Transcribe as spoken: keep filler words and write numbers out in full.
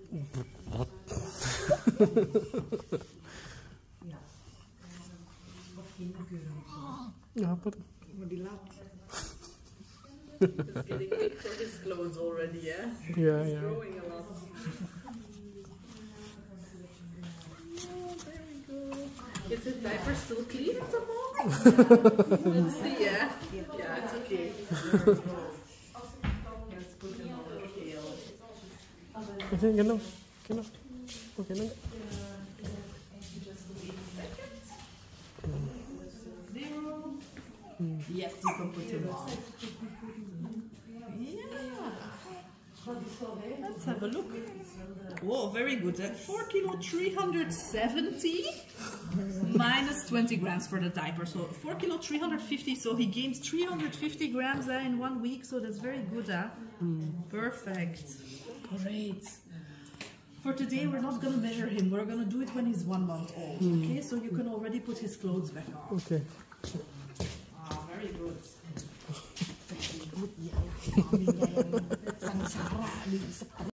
Ja, apa tuh? Mau dilap. He's getting big for his clothes already, yeah? Yeah, He's yeah. growing a lot. Oh, very good. Is his diaper still clean at the moment? Let's see, yeah? Yeah, it's okay. Let's put him on the tail. Oke, gendong. Gendong. Oke, gendong. Just wait a second. Zero. Yes, you can put him on. Yeah. Let's have a look. Whoa, very good. At four kilo three hundred seventy minus twenty grams for the diaper. So four kilo three hundred fifty. So he gains three hundred fifty grams uh, in one week. So that's very good. Huh? Mm. Perfect. Great. For today, we're not gonna measure him. We're gonna do it when he's one month old. Mm. Okay, so you can already put his clothes back on. Okay. Ah, very good.